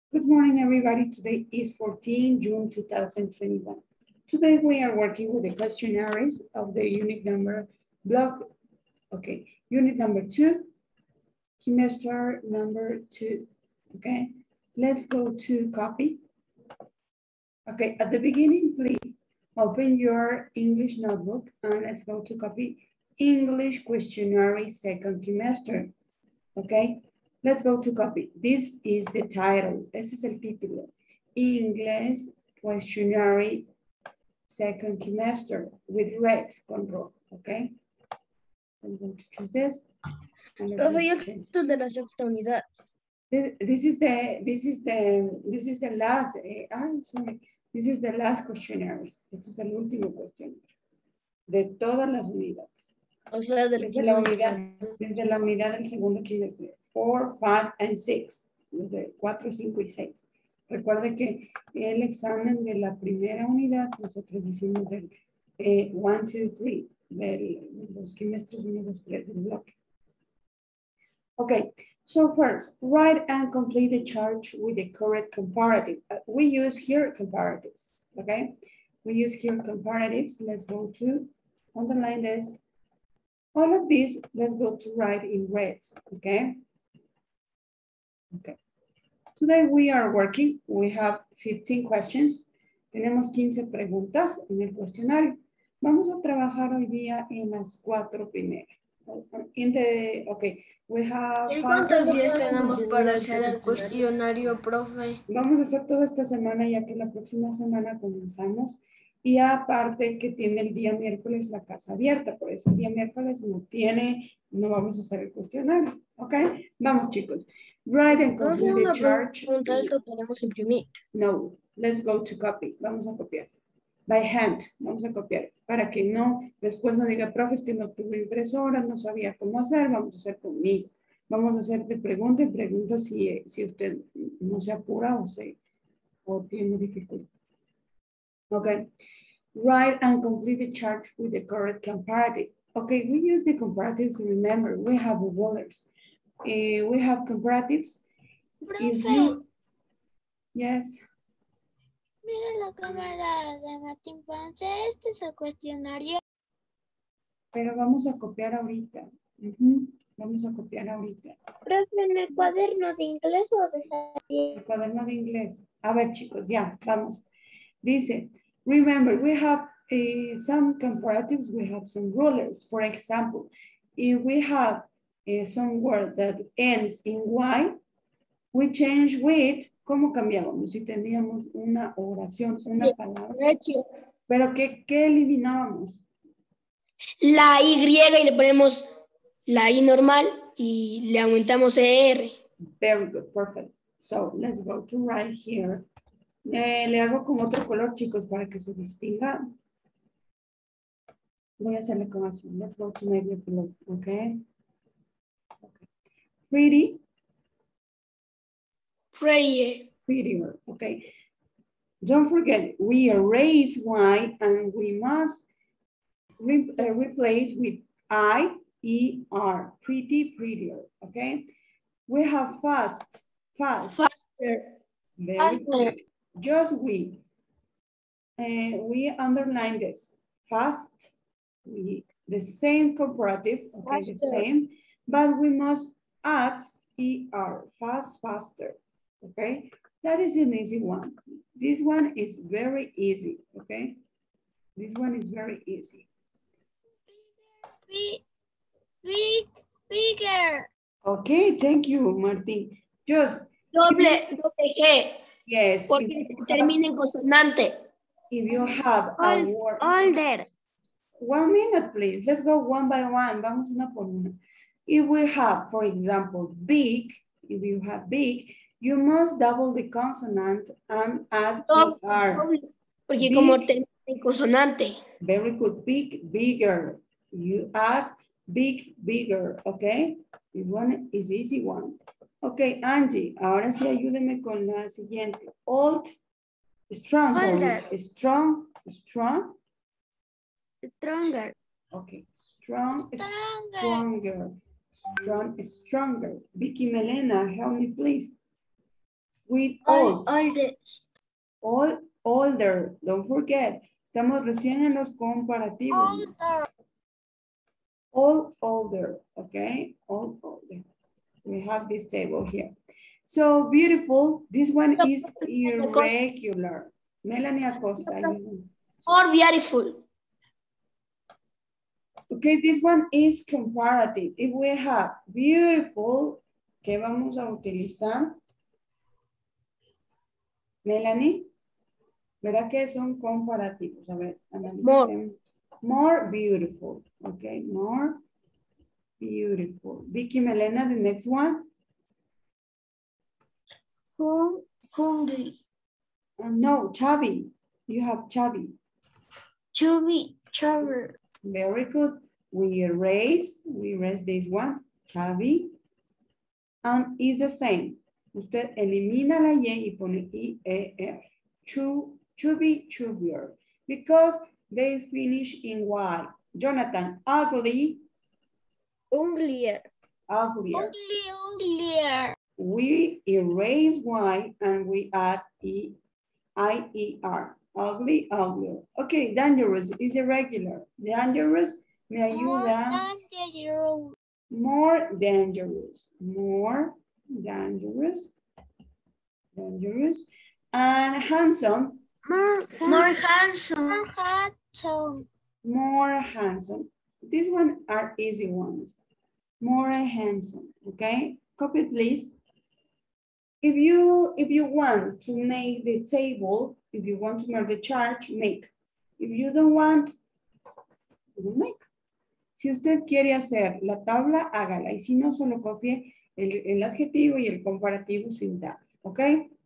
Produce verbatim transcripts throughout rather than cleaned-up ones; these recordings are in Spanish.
Good morning, everybody. Today is fourteenth June two thousand twenty-one. Today we are working with the questionnaires of the unit number block. Okay, unit number two, semester number two. Okay, let's go to copy. Okay, at the beginning, please open your English notebook and let's go to copy English questionnaire second semester. Okay, let's go to copy. This is the title. Este es el título. English questionnaire second semester with red con rojo. Okay, I'm going to choose this. Profe, yo soy de la sexta unidad. This, this is the this is the this is the last. Eh, ah, sorry. This is the last questionnaire. Este es el último questionnaire de todas las unidades. O sea, del Desde la unidad, desde la unidad del segundo trimestre. four, five, and six. Desde cuatro, cinco y seis. Recuerde que el examen de la primera unidad, nosotros hicimos del eh, one, two, three, del, de los trimestres uno, dos, tres del bloque. Okay, so first, write and complete the chart with the correct comparative. Uh, we use here comparatives, okay? We use here comparatives. Let's go to underline this. All of these, let's go to write in red, okay? Okay. Today we are working, we have fifteen questions. Tenemos quince preguntas en el cuestionario. Vamos a trabajar hoy día en las cuatro primeras. In the, okay, we have... ¿Y cuántos días tenemos para hacer el cuestionario, profe? Vamos a hacer toda esta semana, ya que la próxima semana comenzamos. Y aparte que tiene el día miércoles la casa abierta, por eso el día miércoles no tiene, no vamos a hacer el cuestionario, ¿ok? Vamos, chicos. Write and complete the chart. ¿Esto podemos imprimir? No, let's go to copy. Vamos a copiar. By hand, vamos a copiar. Para que no, después no diga, profe, es que no tuve impresora, no sabía cómo hacer, vamos a hacer conmigo. Vamos a hacer de pregunta en pregunta si, si usted no se apura o, se, o tiene dificultad. Okay. Write and complete the chart with the correct comparative. Okay, we use the comparative to remember. We have rulers. Uh, we have comparatives. If you, yes. Mira la cámara de Martín Ponce. Este es el cuestionario. Pero vamos a copiar ahorita. Uh-huh. Vamos a copiar ahorita. Profe, ¿en el cuaderno de inglés o de salir? El cuaderno de inglés. A ver, chicos, ya, vamos. Dice, remember, we have uh, some comparatives, we have some rulers. For example, if we have uh, some word that ends in Y, we change with, ¿cómo cambiábamos? Si teníamos una oración, una palabra. Pero ¿qué, qué eliminábamos? La Y y le ponemos la I normal y le aumentamos E R. Very good, perfect. So let's go to right here. Eh, le hago con otro color, chicos, para que se distinga. Voy a hacerle con azul. Let's go to maybe blue, okay? Okay. Pretty. Pretty. Prettier, okay. Don't forget, we erase Y and we must re uh, replace with I, E, R. Pretty, prettier, okay? We have fast, fast. Faster. Very Faster. good. Just we. Uh, we underline this. Fast. We, the same comparative, okay, Faster. the same, but we must add E R, fast, faster, okay? That is an easy one. This one is very easy, okay? This one is very easy. Big, big, bigger. Okay, thank you, Martin. Just. Doble, doble G. Yes. Porque termina en consonante. If you have a word. Older. One minute, please. Let's go one by one. Vamos una por una. If we have, for example, big, if you have big, you must double the consonant and add Doble, E R. doble, porque Big, como termina en consonante. very good. Big, bigger. You add big, bigger, okay? This one is easy one. Okay, Angie, ahora sí ayúdeme con la siguiente. Old, strong, sorry. Strong, strong. Stronger. Okay, strong, Stronger. stronger, strong, stronger. Vicky Melena, help me please. with Old, old. oldest. All, older. Don't forget. Estamos recién en los comparativos. Older. All older. Okay. All older. We have this table here. So beautiful. This one is irregular. Melanie Acosta. You- More beautiful. Okay, this one is comparative. If we have beautiful, ¿qué vamos a utilizar? Melanie, ¿verdad que son comparativos? A ver, More. analicemos. More beautiful. Okay, more beautiful. Vicky Melena, the next one. Hung, hungry. Uh, no, chubby. You have chubby. Chubby. Chubby. Very good. We erase, we erase this one, chubby. And is the same. Usted elimina la Y y pone I E R. Chu, chubby, chubbier. Because they finish in Y. Jonathan, ugly, Uglier. uglier. Ugly, uglier. We erase Y and we add E, I E R. Ugly, uglier. Okay, dangerous is irregular. Dangerous me ayuda. Dangerous. More dangerous. More dangerous. Dangerous. And handsome. More handsome. More handsome. More handsome. These one are easy ones. More handsome. Okay. Copy please. If you if you want to make the table, if you want to make the chart, make. If you don't want, don't make. Si usted quiere hacer la tabla, hágala. Y si no, solo copie el, el adjetivo y el comparativo sin tabla. ¿Ok?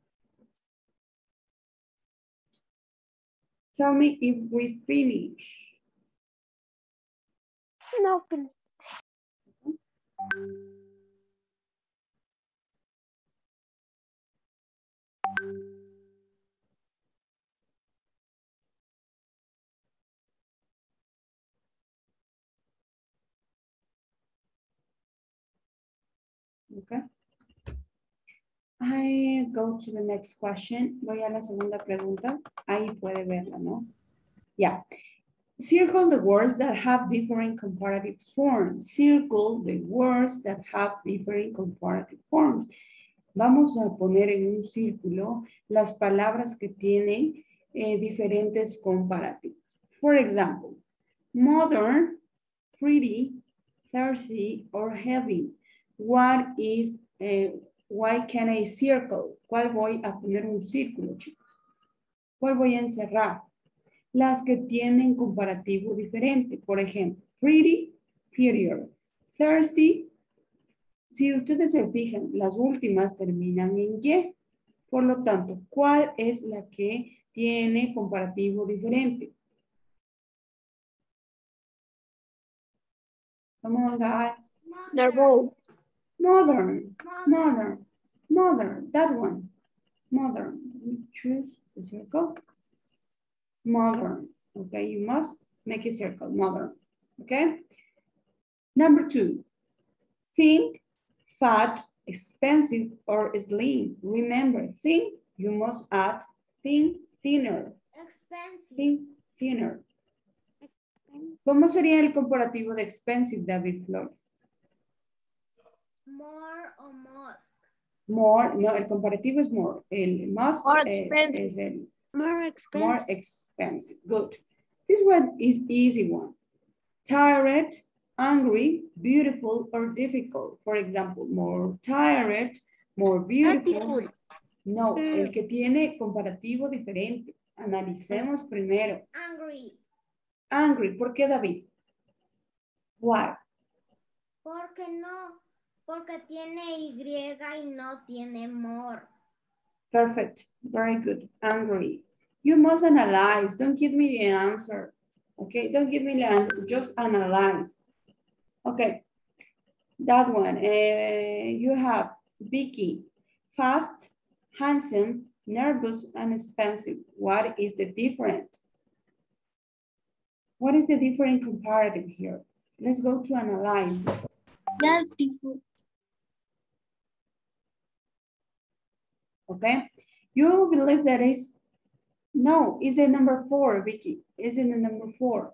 Tell me if we finish. No. Okay. I go to the next question. Voy a la segunda pregunta. Ahí puede verla, ¿no? Yeah. Circle the words that have different comparative forms. Circle the words that have different comparative forms. Vamos a poner en un círculo las palabras que tienen eh, diferentes comparativos. For example, modern, pretty, thirsty, or heavy. What is, uh, why can I circle? ¿Cuál voy a poner un círculo, chicos? ¿Cuál voy a encerrar? Las que tienen comparativo diferente. Por ejemplo, pretty, period. Thirsty, si ustedes se fijan, las últimas terminan en Y. Por lo tanto, ¿cuál es la que tiene comparativo diferente? Come on, guys. Nervous. Modern, modern, modern, that one. Modern. Choose the circle. Modern. Okay, you must make a circle. Modern. Okay. Number two. Thin, fat, expensive, or slim. Remember, thin, you must add thin, thinner. Expensive. Thin, thinner. ¿Cómo sería el comparativo de expensive, David Flor? More or most. More, no, el comparativo es more. El must More eh, expensive. es el More expensive. more expensive. Good. This one is easy one. Tired, angry, beautiful, or difficult. For example, more tired, more beautiful. No, el que tiene comparativo diferente. Analicemos primero. Angry. Angry, ¿por qué, David? Why? Porque no, porque tiene Y y no tiene more. Perfect. Very good. Angry. You must analyze. Don't give me the answer. Okay, don't give me the answer. Just analyze. Okay. That one. Uh, you have Vicky. Fast, handsome, nervous, and expensive. What is the difference? What is the different comparative here? Let's go to analyze. Beautiful. Okay? You believe that is, no, it's the number four, Vicky. It's in the number four.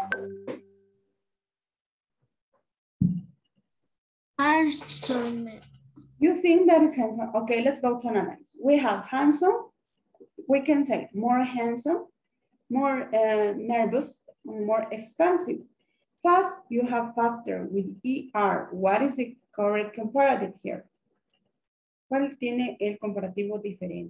Handsome. You think that is handsome? Okay, let's go to analyze. We have handsome. We can say more handsome, more uh, nervous, more expensive. Fast, you have faster with E R. What is the correct comparative here? ¿Cuál tiene el comparativo diferente?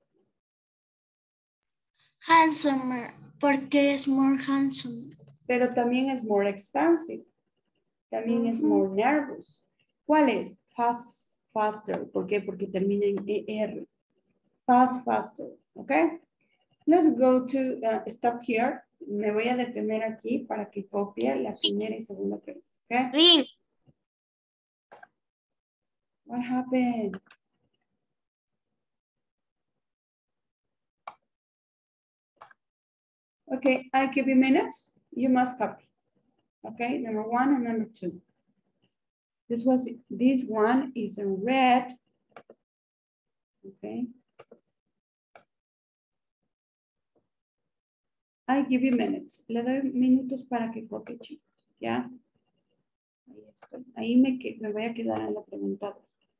Handsomer, porque es more handsome. Pero también es more expensive. También es more nervous. ¿Cuál es? Fast, faster. ¿Por qué? Porque termina en E R. Fast, faster. ¿Ok? Let's go to, uh, stop here. Me voy a detener aquí para que copie la primera y segunda pregunta. ¿Ok? Sí. What happened? Okay, I give you minutes. You must copy. Okay, number one and number two. This was, this one is in red. Okay. I give you minutes. Le doy minutos para que copie, chicos. ¿Ya? Ahí estoy. Ahí me, me voy a quedar en la pregunta.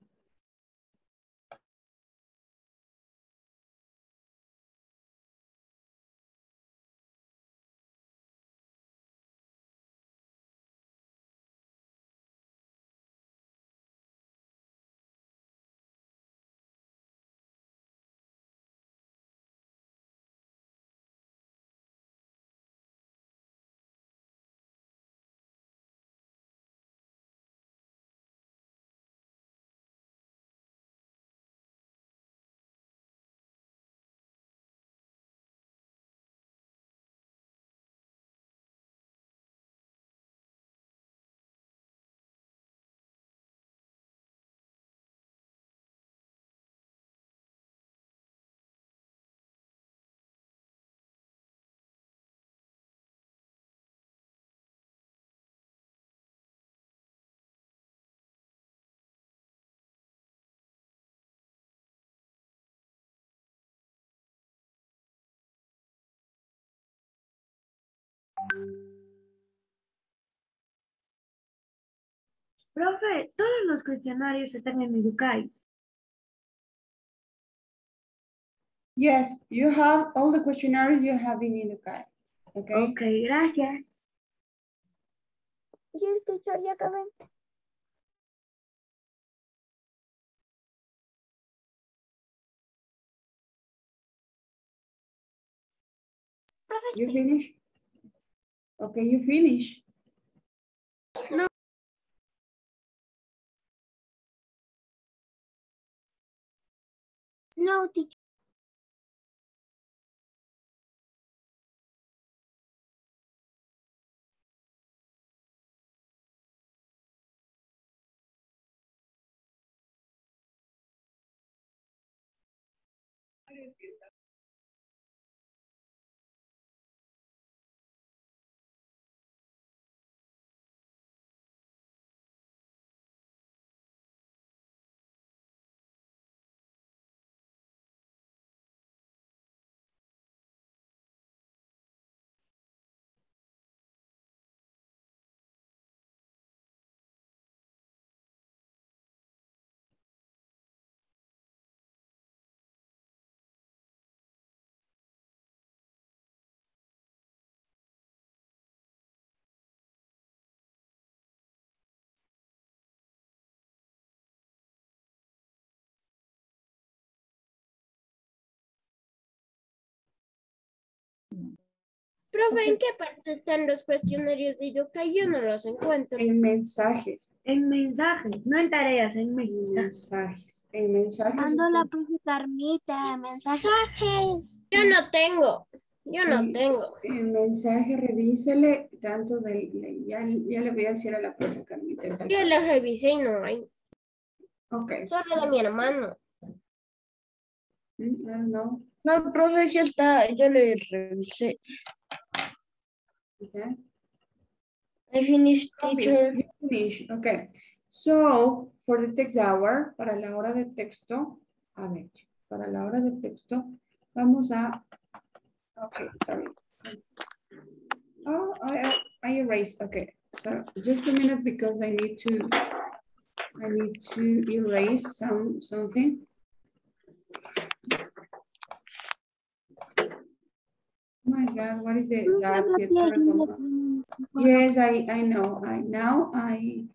Profe, todos los cuestionarios están en Educay. Yes, you have all the questionnaires you have in Educay. Okay. Ok, gracias. Yes, teacher, ya acabé. You finish? Okay, you finish. No. No, teacher. Profe, ¿en qué parte están los cuestionarios de Educay? Yo no los encuentro. En mensajes. En mensajes, no en tareas, en En mensajes. mensajes. En mensajes. Ando usted- la profe Carmita, mensajes. Yo no tengo. Yo no Sí. tengo. En mensaje, revísele tanto del, ya, ya le voy a decir a la profe Carmita. en tal Yo caso. los revisé y no hay. Ok. Solo de mi hermano. Mm, I don't know. No, profe, ya está, ya le revisé. Okay. I finished, Copy. teacher. You finish. Okay. So, for the text hour, para la hora de texto, a ver, para la hora de texto, vamos a, okay, sorry. Oh, I, I erased, okay. So just a minute because I need to, I need to erase some, something. Oh my God, what is it? That the terrible. Yes, I, I know. I now I,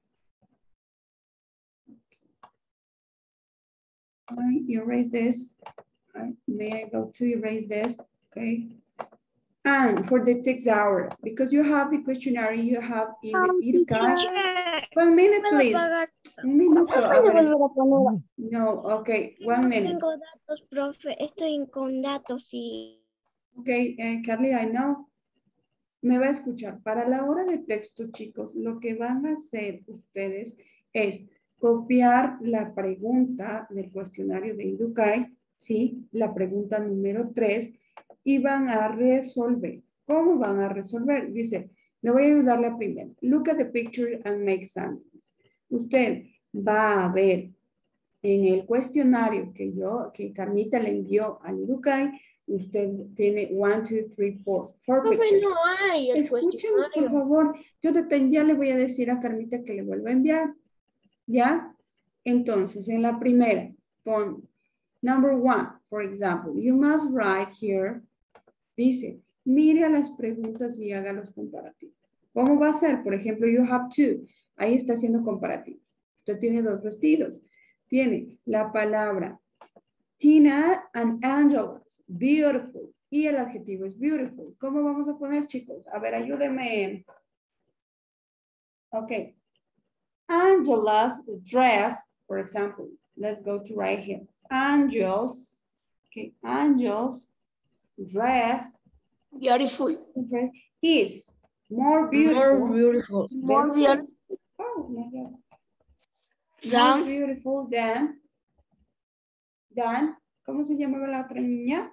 I erase this. I, may I go to erase this? Okay. And for the text hour, because you have the questionnaire, you have in the Irukai. One minute, please. Un minuto. A ver. No, okay, one minute. Tengo datos, profe. Estoy con datos y... Okay, eh, Carly, I know. Me va a escuchar. Para la hora de texto, chicos, lo que van a hacer ustedes es copiar la pregunta del cuestionario de Irukai, ¿sí? La pregunta número tres, y van a resolver. ¿Cómo van a resolver? Dice, le voy a ayudar la primera. Look at the picture and make sentences. Usted va a ver en el cuestionario que yo, que Carmita le envió a Irukai, usted tiene one, two, three, four, four Profe, pictures. no hay el Escúcheme, por cuestionario. favor. Yo te- ya le voy a decir a Carmita que le vuelva a enviar. ¿Ya? Entonces, en la primera, pon number one, for example, you must write here, dice, mire a las preguntas y haga los comparativos. ¿Cómo va a ser? Por ejemplo, you have two. Ahí está haciendo comparativo. Usted tiene dos vestidos. Tiene la palabra Tina and Angela's, beautiful. Y el adjetivo es beautiful. ¿Cómo vamos a poner, chicos? A ver, ayúdenme. Ok. Angela's dress, for example. Let's go to right here. Angel's, okay, Angel's dress, Beautiful. dress is more beautiful. More beautiful. More beautiful Oh my God. More than beautiful than, than, ¿cómo se llamaba la otra niña?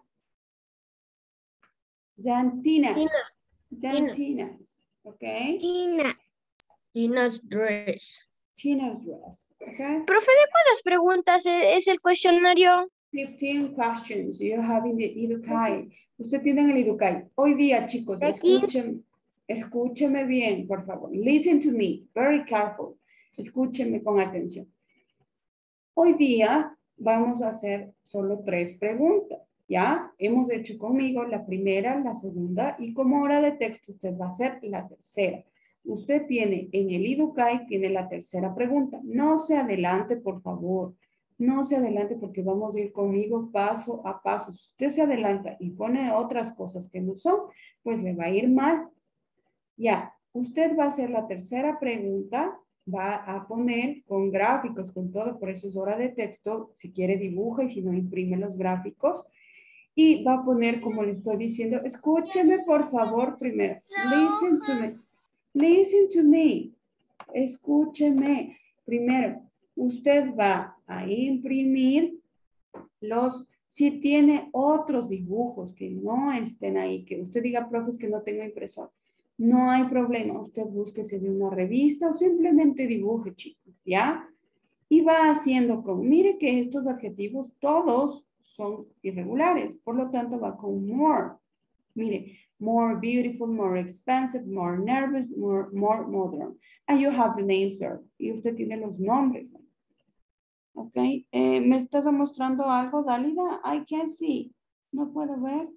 Than Tina's. Tina. Than Tina. Tina's, okay? Tina. Tina's dress. Tina's dress, okay? Profe, ¿de cuántas preguntas e- es el cuestionario? fifteen questions you have in the Irukai. Usted tiene en el Irukai. Hoy día, chicos, De aquí. escúcheme, escúcheme bien, por favor. Listen to me, very careful. Escúcheme con atención. Hoy día vamos a hacer solo tres preguntas, ¿ya? Hemos hecho conmigo la primera, la segunda, y como hora de texto usted va a hacer la tercera. Usted tiene en el Irukai, tiene la tercera pregunta. No se adelante, por favor. No se adelante porque vamos a ir conmigo paso a paso. Si usted se adelanta y pone otras cosas que no son, pues le va a ir mal. Ya, usted va a hacer la tercera pregunta, va a poner con gráficos, con todo, por eso es hora de texto. Si quiere dibuja y si no imprime los gráficos. Y va a poner, como le estoy diciendo, escúcheme por favor primero. Listen to me. Listen to me. Escúcheme. Primero, usted va a imprimir los, si tiene otros dibujos que no estén ahí, que usted diga, profes, que no tengo impresora. No hay problema. Usted búsquese de una revista o simplemente dibuje, chicos, ¿ya? Y va haciendo con, mire que estos adjetivos todos son irregulares. Por lo tanto, va con more. Mire, more beautiful, more expensive, more nervous, more, more modern. And you have the names there. Y usted tiene los nombres. Ok. Eh, ¿Me estás mostrando algo, Dálida? I can't see. No puedo ver.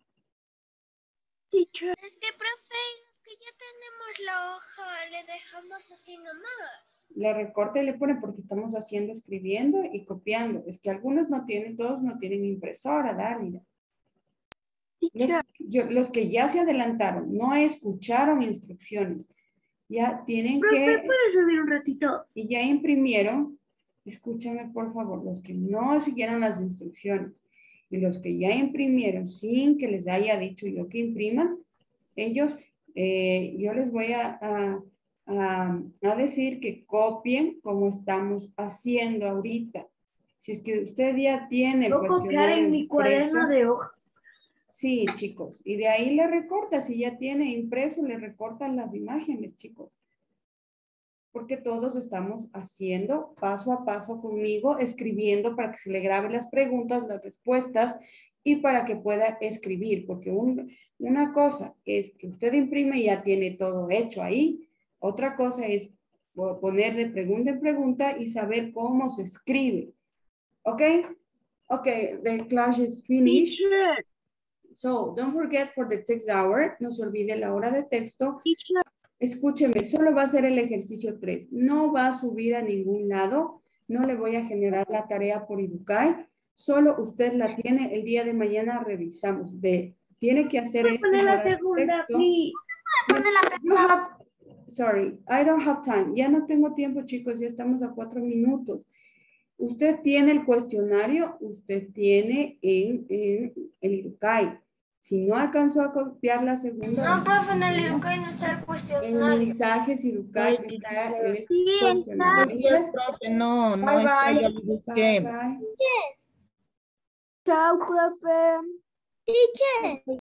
Es que, profe, los que ya tenemos la hoja, le dejamos así nomás. Le recorta y le pone porque estamos haciendo, escribiendo y copiando. Es que algunos no tienen, todos no tienen impresora, Dálida. Los, yo- los que ya se adelantaron, no escucharon instrucciones, ya tienen Profe, que, ¿puedes subir un ratito? y ya imprimieron, escúchame por favor, los que no siguieron las instrucciones y los que ya imprimieron sin que les haya dicho yo que impriman, ellos, eh, yo les voy a, a, a- a decir que copien como estamos haciendo ahorita. Si es que usted ya tiene el Voy a copiar cuestionario en mi cuaderno impreso, de hoja. sí, chicos. Y de ahí le recorta. Si ya tiene impreso, le recortan las imágenes, chicos. porque todos estamos haciendo paso a paso conmigo, escribiendo para que se le grabe las preguntas, las respuestas y para que pueda escribir, porque un, una cosa es que usted imprime y ya tiene todo hecho ahí, otra cosa es poner de pregunta en pregunta y saber cómo se escribe. ¿Ok? Ok, the class is finished. Teacher, So, don't forget for the text hour, no se olvide la hora de texto. teacher, Escúcheme, solo va a ser el ejercicio tres. No va a subir a ningún lado. No le voy a generar la tarea por Educay. Solo usted la tiene. El día de mañana revisamos. Ve, tiene que hacer ¿puedo esto poner la para el segunda, texto. please? You have- sorry, I don't have time. Ya no tengo tiempo, chicos. Ya estamos a cuatro minutos. Usted tiene el cuestionario, usted tiene en, en el Educay. Si no alcanzó a copiar la segunda, No, profe, en el Educay no está el en cuestionario. mensajes Educay Ay, está teacher. el Sí, cuestionario. Gracias, profe. No, no Bye, está, bye. ya lo Bye, busqué. bye. Chao, profe. Teacher.